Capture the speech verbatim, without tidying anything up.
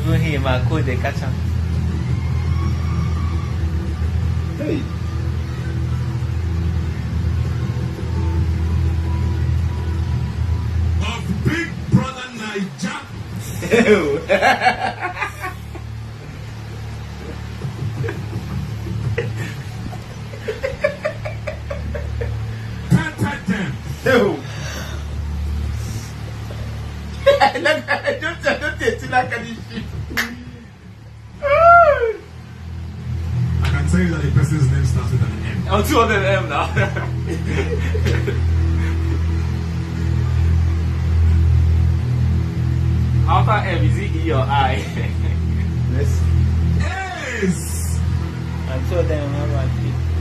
even him, I could they catch him. Hey. Of Big Brother Naija. Pepper them. Ew. Don't don't take it like a I can tell you that the person's name starts with an M. I'm two of them now. After M, is it E or I? Yes. Yes. I'm two of them.